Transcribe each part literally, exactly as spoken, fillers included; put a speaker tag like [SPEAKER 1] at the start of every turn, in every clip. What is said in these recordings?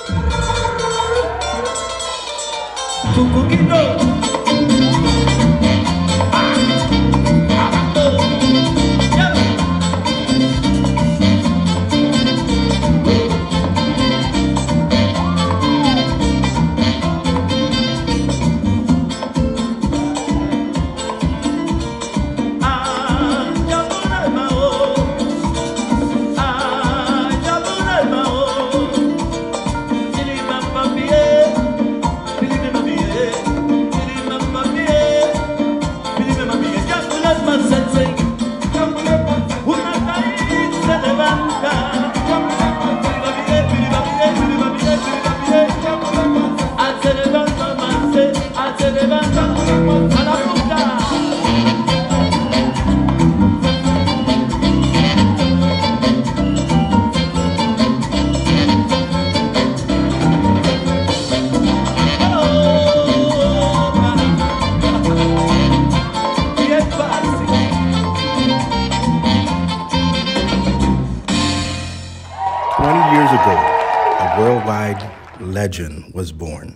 [SPEAKER 1] twenty years ago, a worldwide legend was born.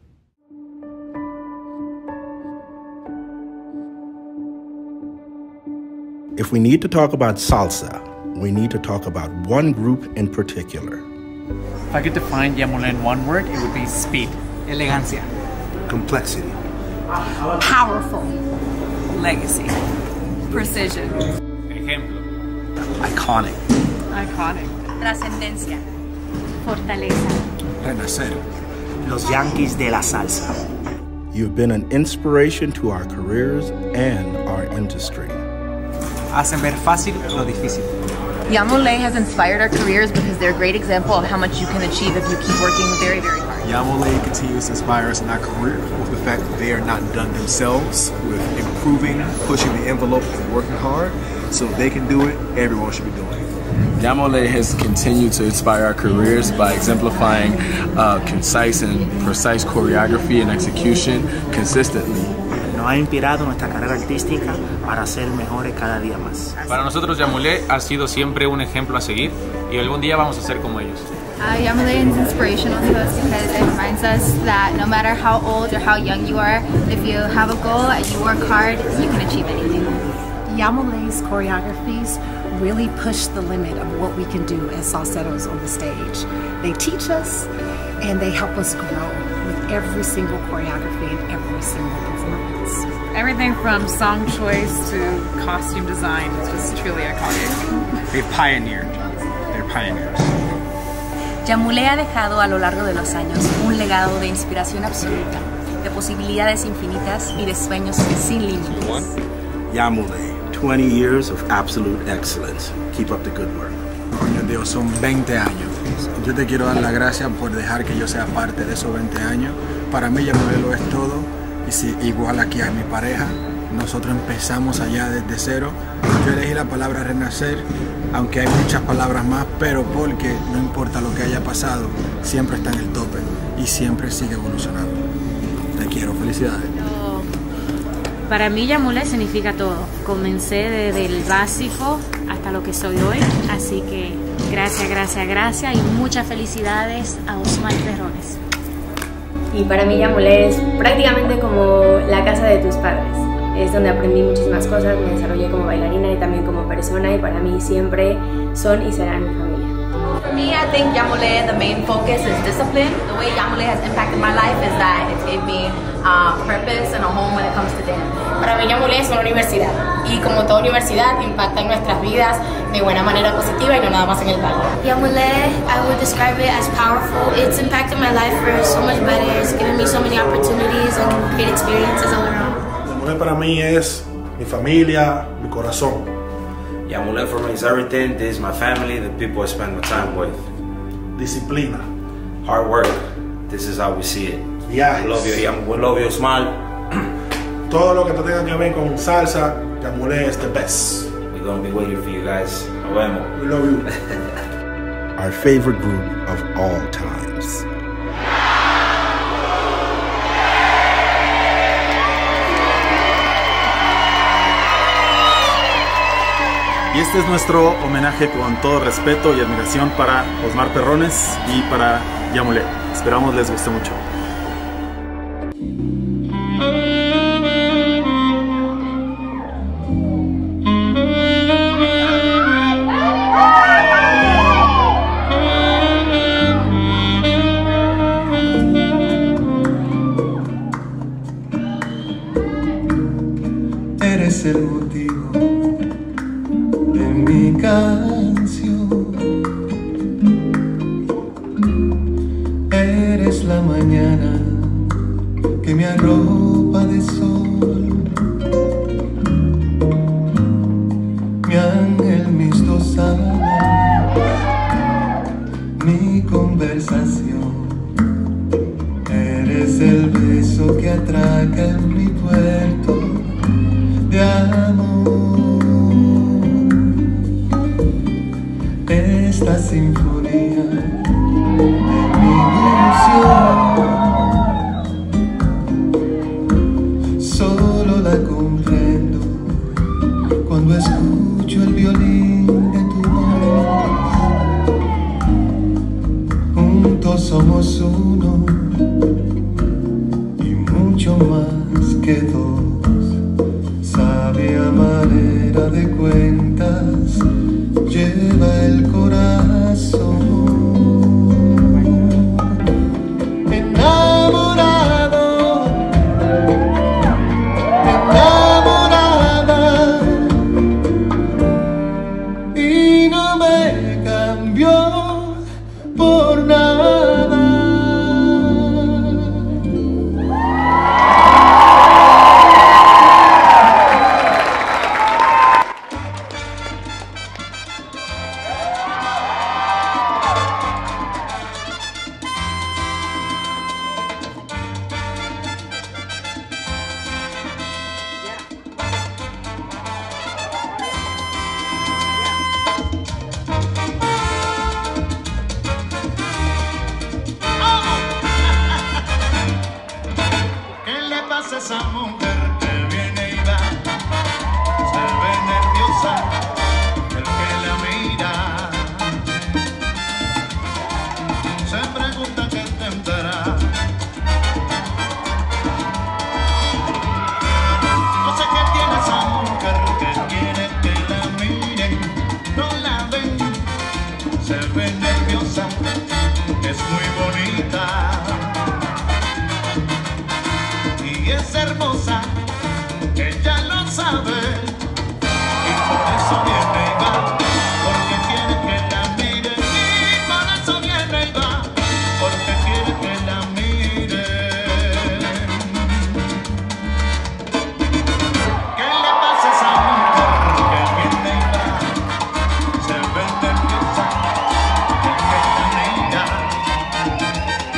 [SPEAKER 1] If we need to talk about salsa, we need to talk about one group in particular.
[SPEAKER 2] If I could define Yamule in one word, it would be speed.
[SPEAKER 3] Elegancia.
[SPEAKER 1] Complexity.
[SPEAKER 4] Powerful. Legacy. Precision.
[SPEAKER 2] Ejemplo.
[SPEAKER 3] Iconic.
[SPEAKER 4] Iconic. Trascendencia.
[SPEAKER 5] Fortaleza.
[SPEAKER 3] Renacer.
[SPEAKER 6] Los Yankees de la salsa.
[SPEAKER 1] You've been an inspiration to our careers and our industry.
[SPEAKER 3] Hacen ver fácil lo difícil.
[SPEAKER 7] Yamule has inspired our careers because they're a great example of how much you can achieve if you keep working very, very hard.
[SPEAKER 8] Yamule continues to inspire us in our career with the fact that they are not done themselves with improving, pushing the envelope, and working hard. So if they can do it, everyone should be doing it.
[SPEAKER 9] Yamule has continued to inspire our careers by exemplifying uh, concise and precise choreography and execution consistently.
[SPEAKER 6] Nos ha inspirado nuestra carrera artística para ser mejores cada día más.
[SPEAKER 10] Para nosotros Yamule ha sido siempre un ejemplo a seguir y algún día vamos a ser como ellos.
[SPEAKER 5] Uh, Yamule is inspirational to us because it reminds us that no matter how old or how young you are, if you have a goal and you work hard, you can achieve anything.
[SPEAKER 11] Yamule's choreographies really push the limit of what we can do as salseros on the stage. They teach us and they help us grow with every single choreography and every single performance.
[SPEAKER 4] Everything from song choice to costume design is just truly iconic.
[SPEAKER 3] They pioneered. They're pioneers.
[SPEAKER 7] Yamule ha dejado a lo largo de los años un legado de inspiración absoluta, de posibilidades infinitas y de sueños sin límites.
[SPEAKER 1] Yamule, twenty years of absolute excellence. Keep up the good work.
[SPEAKER 8] Coño Dios, son veinte años. Yo te quiero dar las gracias por dejar que yo sea parte de esos veinte años. Para mí Yamule lo es todo. Y si igual aquí a mi pareja, nosotros empezamos allá desde cero. Yo elegí la palabra renacer, aunque hay muchas palabras más, pero porque no importa lo que haya pasado, siempre está en el tope y siempre sigue evolucionando. Te quiero, felicidades.
[SPEAKER 5] Para mí Yamule significa todo. Comencé desde el básico hasta lo que soy hoy, así que gracias, gracias, gracias y muchas felicidades a Osmar Terrones.
[SPEAKER 12] Y para mí Yamule es prácticamente como la casa de tus padres. Es donde aprendí muchísimas cosas, me desarrollé como bailarina y también como persona y para mí siempre son y serán mi familia.
[SPEAKER 13] For me, I think Yamule, the main focus is discipline. The way Yamule has impacted my life is that it's gave me uh, purpose and a home when it comes to dance.
[SPEAKER 14] Para mí Yamule es una universidad y como toda universidad impacta en nuestras vidas de buena manera positiva y no nada más en el baile.
[SPEAKER 15] Yamule, I would describe it as powerful. It's impacted my life for so much better. It's given me so many opportunities and great experiences all around.
[SPEAKER 16] Yamule para mí es mi familia, mi corazón.
[SPEAKER 17] Yamule for me is everything. This is my family, the people I spend my time with.
[SPEAKER 16] Disciplina.
[SPEAKER 17] Hard work. This is how we see it.
[SPEAKER 16] Viajes.
[SPEAKER 17] We love you, Yamule. We love you, Smile.
[SPEAKER 16] Todo lo que tenga que ver con salsa, Yamule is the best.
[SPEAKER 17] We're gonna be waiting for you guys. Nos vemos.
[SPEAKER 16] We love you.
[SPEAKER 1] Our favorite group of all times.
[SPEAKER 18] Y este es nuestro homenaje con todo respeto y admiración para Osmar Terrones y para Yamule. Esperamos les guste mucho.
[SPEAKER 19] Eres el motivo de mi canción, eres la mañana que me arropa de sol, mi ángel, mis dos alas, mi conversación, eres el beso que atraca en mi puerto de amor. Esta sinfonía de mi ilusión solo la comprendo cuando escucho el violín de tu voz. Juntos somos uno y mucho más que dos. Sabia manera de cuentas lleva el corazón. Enamorado, enamorada, y no me cambió por nada. Esa mujer que viene y va, se ve nerviosa el que la mira, se pregunta qué tendrá. No sé qué tiene esa mujer que quiere que la miren, no la ven, se ve nerviosa, es muy bonita y es hermosa, ella lo sabe, y por eso viene y va, porque quiere que la miren, y por eso viene y va, porque quiere que la miren. ¿Qué le pasa a esa mujer que viene y va? Se ve nerviosa, el que la mira,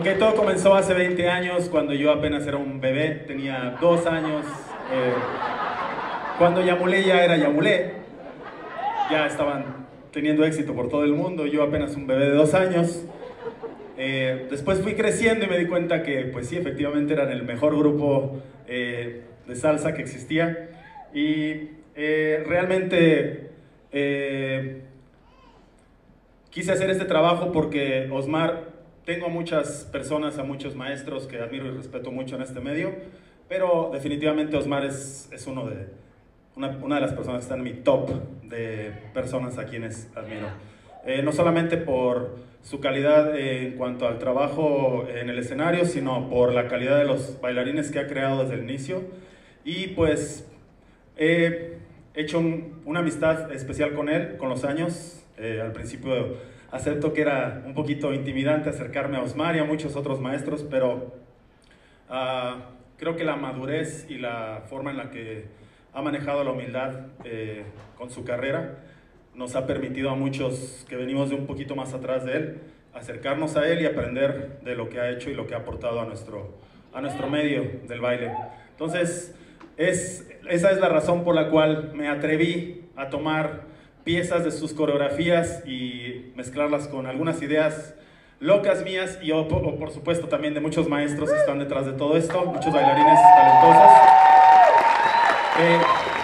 [SPEAKER 20] Ok, todo comenzó hace veinte años, cuando yo apenas era un bebé, tenía dos años. Eh, cuando Yamulé ya era Yamulé, ya estaban teniendo éxito por todo el mundo, yo apenas un bebé de dos años. Eh, después fui creciendo y me di cuenta que, pues sí, efectivamente eran el mejor grupo eh, de salsa que existía. Y eh, realmente eh, quise hacer este trabajo porque Osmar... Tengo a muchas personas, a muchos maestros que admiro y respeto mucho en este medio, pero definitivamente Osmar es, es uno de, una, una de las personas que están en mi top de personas a quienes admiro. Eh, no solamente por su calidad eh, en cuanto al trabajo en el escenario, sino por la calidad de los bailarines que ha creado desde el inicio. Y pues he hecho un, una amistad especial con él con los años. Eh, al principio acepto que era un poquito intimidante acercarme a Osmar y a muchos otros maestros, pero uh, creo que la madurez y la forma en la que ha manejado la humildad eh, con su carrera nos ha permitido a muchos que venimos de un poquito más atrás de él acercarnos a él y aprender de lo que ha hecho y lo que ha aportado a nuestro, a nuestro medio del baile. Entonces, es, esa es la razón por la cual me atreví a tomar piezas de sus coreografías y mezclarlas con algunas ideas locas mías y o, o, por supuesto también de muchos maestros que están detrás de todo esto, muchos bailarines talentosos. Eh,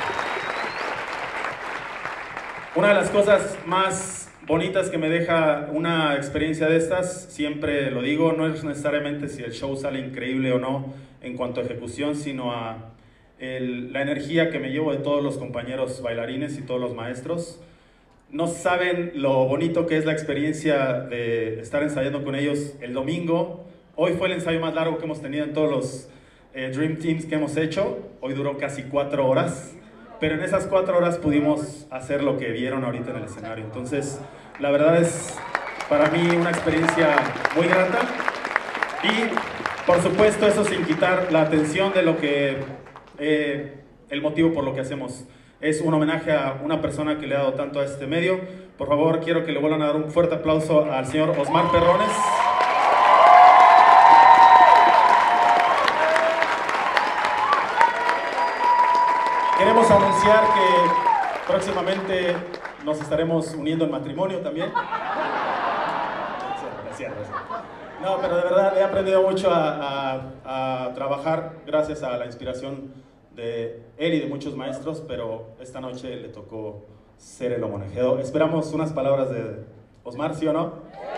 [SPEAKER 20] una de las cosas más bonitas que me deja una experiencia de estas, siempre lo digo, no es necesariamente si el show sale increíble o no en cuanto a ejecución, sino a el, la energía que me llevo de todos los compañeros bailarines y todos los maestros. No saben lo bonito que es la experiencia de estar ensayando con ellos el domingo. Hoy fue el ensayo más largo que hemos tenido en todos los eh, Dream Teams que hemos hecho. Hoy duró casi cuatro horas, pero en esas cuatro horas pudimos hacer lo que vieron ahorita en el escenario. Entonces, la verdad es para mí una experiencia muy grata. Y, por supuesto, eso sin quitar la atención de lo que, eh, el motivo por lo que hacemos. Es un homenaje a una persona que le ha dado tanto a este medio. Por favor, quiero que le vuelvan a dar un fuerte aplauso al señor Osmar Perrones. Queremos anunciar que próximamente nos estaremos uniendo en matrimonio también. Es cierto, es cierto. No, pero de verdad he aprendido mucho a, a, a trabajar gracias a la inspiración de él y de muchos maestros, pero esta noche le tocó ser el homenajeado. Esperamos unas palabras de Osmar, ¿sí o no?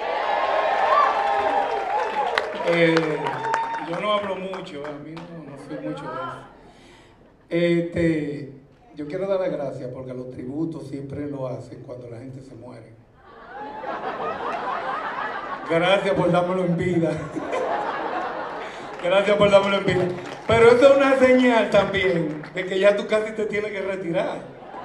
[SPEAKER 21] Eh, yo no hablo mucho, a mí no, no soy mucho de eso. Este, yo quiero dar las gracias porque los tributos siempre lo hacen cuando la gente se muere. Gracias por dármelo en vida. Gracias por dármelo en vida. Pero eso es una señal también de que ya tú casi te tienes que retirar.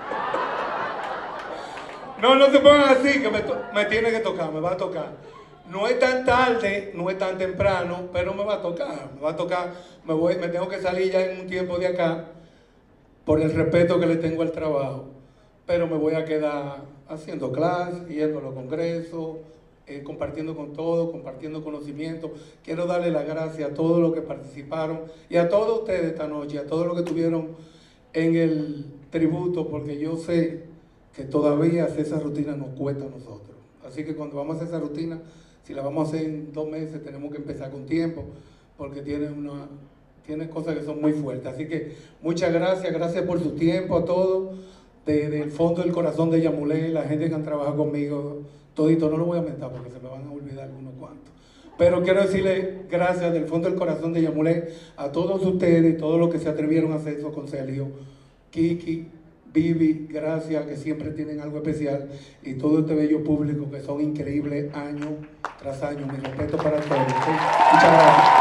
[SPEAKER 21] No, no se pongan así, que me, me tiene que tocar, me va a tocar. No es tan tarde, no es tan temprano, pero me va a tocar. Me va a tocar, me, voy, me tengo que salir ya en un tiempo de acá por el respeto que le tengo al trabajo. Pero me voy a quedar haciendo clases, yendo a los congresos, Eh, compartiendo con todos, compartiendo conocimiento. Quiero darle las gracias a todos los que participaron y a todos ustedes esta noche, a todos los que estuvieron en el tributo, porque yo sé que todavía hacer esa rutina nos cuesta a nosotros. Así que cuando vamos a hacer esa rutina, si la vamos a hacer en dos meses, tenemos que empezar con tiempo, porque tiene, una, tiene cosas que son muy fuertes. Así que muchas gracias, gracias por su tiempo a todos, desde el fondo del corazón de Yamulé, la gente que han trabajado conmigo, todito, no lo voy a mentar porque se me van a olvidar algunos cuantos. Pero quiero decirle gracias del fondo del corazón de Yamulé a todos ustedes, todos los que se atrevieron a hacer eso con Celio, Kiki, Vivi, gracias, que siempre tienen algo especial, y todo este bello público que son increíbles año tras año. Mi respeto para todos. ¿Sí? Muchas gracias.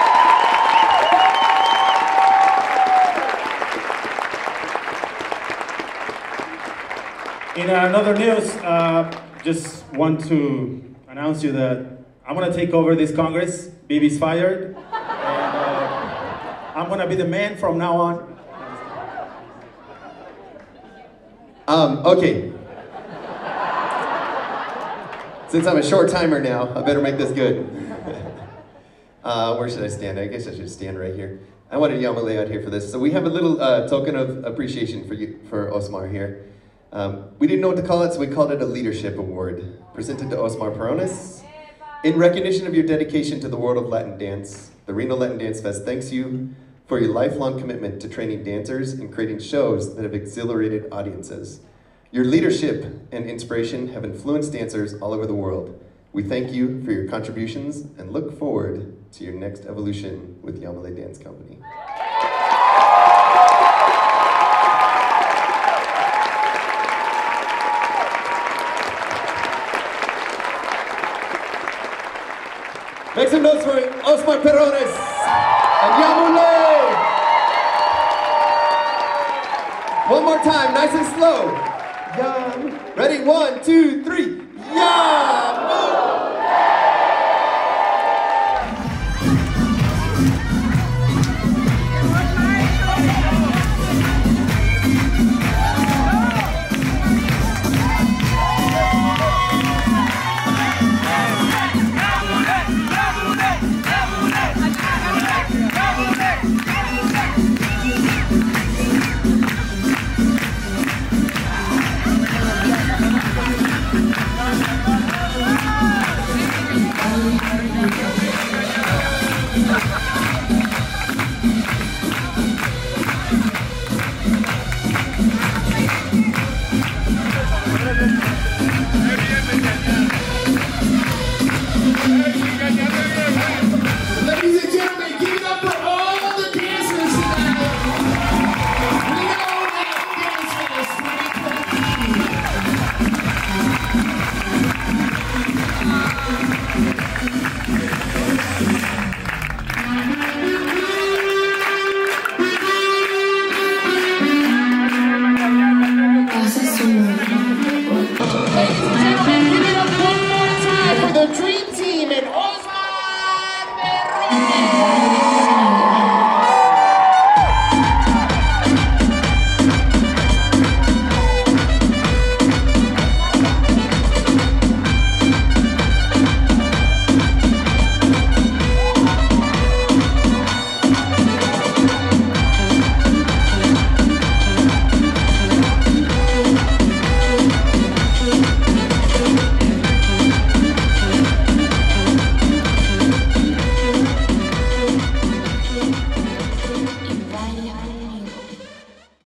[SPEAKER 20] In another news, uh, just want to announce you that I'm going to take over this Congress. Bibi's fired. And uh, I'm going to be the man from now on.
[SPEAKER 22] Um, okay. Since I'm a short timer now, I better make this good. Uh, where should I stand? I guess I should stand right here. I wanted Yamule out here for this. So we have a little uh, token of appreciation for you, for Osmar here. Um, we didn't know what to call it, so we called it a Leadership Award, presented to Osmar Perones. In recognition of your dedication to the world of Latin dance, the Reno Latin Dance Fest thanks you for your lifelong commitment to training dancers and creating shows that have exhilarated audiences. Your leadership and inspiration have influenced dancers all over the world. We thank you for your contributions and look forward to your next evolution with Yamule Dance Company. Make some notes for Osmar Perones and Yamule. One more time, nice and slow. Yam. Ready? One, two, three. Yam.